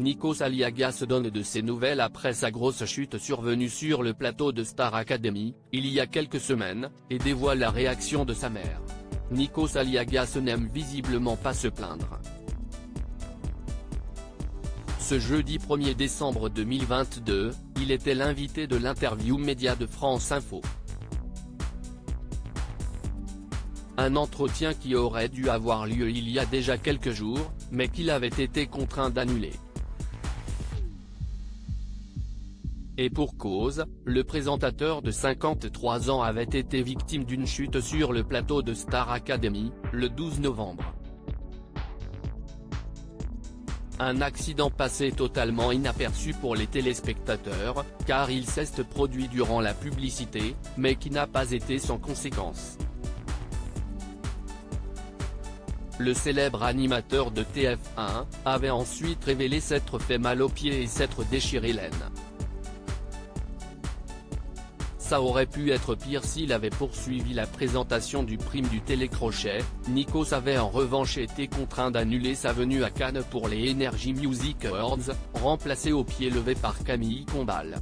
Nikos Aliagas donne de ses nouvelles après sa grosse chute survenue sur le plateau de Star Academy, il y a quelques semaines, et dévoile la réaction de sa mère. Nikos Aliagas n'aime visiblement pas se plaindre. Ce jeudi 1er décembre 2022, il était l'invité de l'interview média de France Info. Un entretien qui aurait dû avoir lieu il y a déjà quelques jours, mais qu'il avait été contraint d'annuler. Et pour cause, le présentateur de 53 ans avait été victime d'une chute sur le plateau de Star Academy, le 12 novembre. Un accident passé totalement inaperçu pour les téléspectateurs, car il s'est produit durant la publicité, mais qui n'a pas été sans conséquences. Le célèbre animateur de TF1, avait ensuite révélé s'être fait mal aux pieds et s'être déchiré l'aine. Ça aurait pu être pire s'il avait poursuivi la présentation du prime du télécrochet. Nikos avait en revanche été contraint d'annuler sa venue à Cannes pour les Energy Music Awards, remplacé au pied levé par Camille Combal.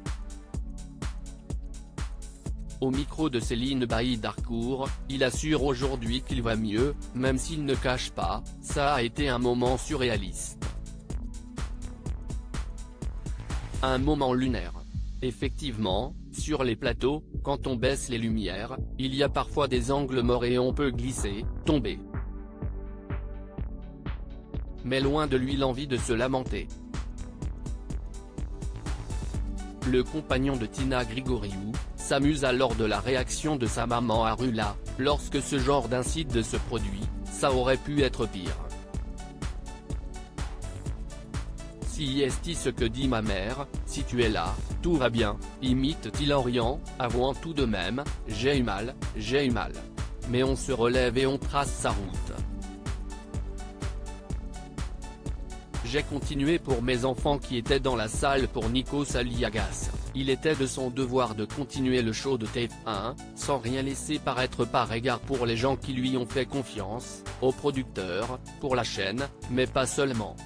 Au micro de Céline Bailly-Darcourt, il assure aujourd'hui qu'il va mieux, même s'il ne cache pas, ça a été un moment surréaliste. Un moment lunaire. Effectivement, sur les plateaux, quand on baisse les lumières, il y a parfois des angles morts et on peut glisser, tomber. Mais loin de lui l'envie de se lamenter. Le compagnon de Tina Grigoriou, s'amuse alors de la réaction de sa maman Arula, lorsque ce genre d'incident se produit, ça aurait pu être pire. Si est ce que dit ma mère, si tu es là, tout va bien, imite-t-il en riant, avouant tout de même, j'ai eu mal. Mais on se relève et on trace sa route. J'ai continué pour mes enfants qui étaient dans la salle pour Nikos Aliagas, il était de son devoir de continuer le show de TF1, sans rien laisser paraître par égard pour les gens qui lui ont fait confiance, aux producteurs, pour la chaîne, mais pas seulement.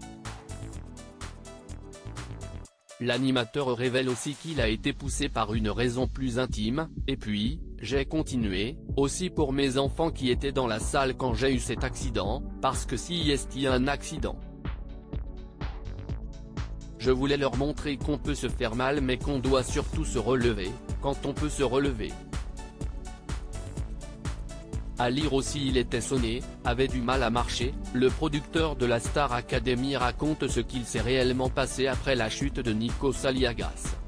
L'animateur révèle aussi qu'il a été poussé par une raison plus intime, et puis, j'ai continué, aussi pour mes enfants qui étaient dans la salle quand j'ai eu cet accident, parce que si est y a un accident. Je voulais leur montrer qu'on peut se faire mal mais qu'on doit surtout se relever, quand on peut se relever. À lire aussi il était sonné, avait du mal à marcher, le producteur de la Star Academy raconte ce qu'il s'est réellement passé après la chute de Nikos Aliagas.